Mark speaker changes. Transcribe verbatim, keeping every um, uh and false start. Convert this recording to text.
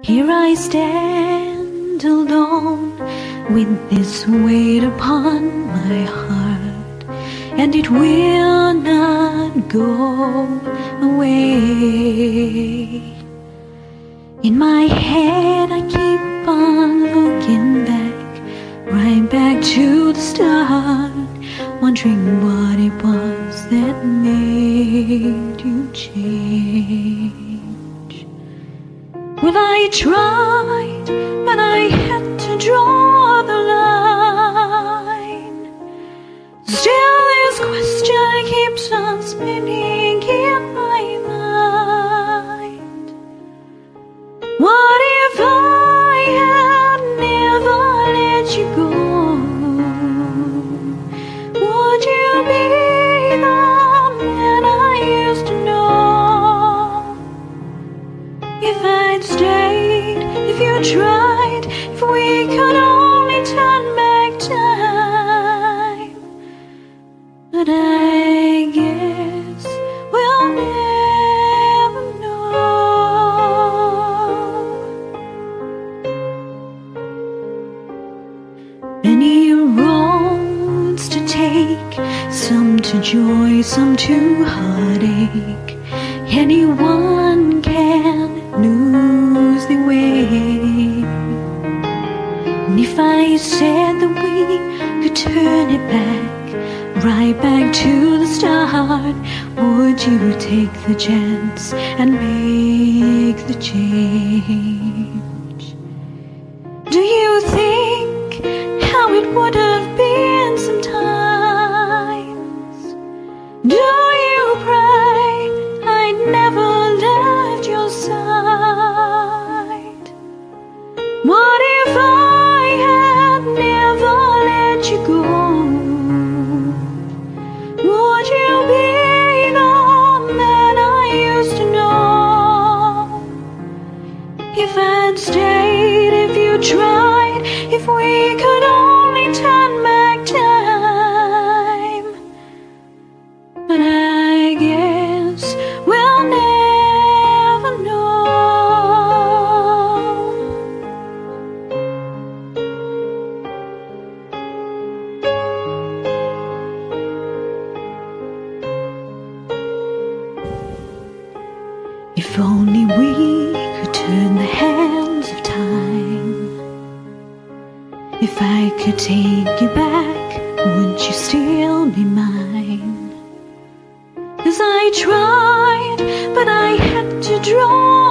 Speaker 1: Here I stand alone with this weight upon my heart, and it will not go away. In my head I keep on looking back, right back to the start, wondering what it was that made you change. Well, I tried, but I had to draw the line. Still this question keeps on spinning in my mind. What if I had never let you go? Would you be the man I used to know? If I'd stayed, if you tried, if we could only turn back time. But I guess we'll never know. Many roads to take, some to joy, some to heartache. Anyone can lose their way. And if I said that we could turn it back, right back to the start, would you take the chance and make the change? Do you think how it would have been sometimes? Do you pray I'd never left your side? What if I had never let you go? Would you be the man I used to know? If I'd stayed, if you tried, if we could only turn back time. But I guess we'll never know. If only we could turn the hands of time. If I could take you back, would you still be mine? 'Cause I tried, but I had to draw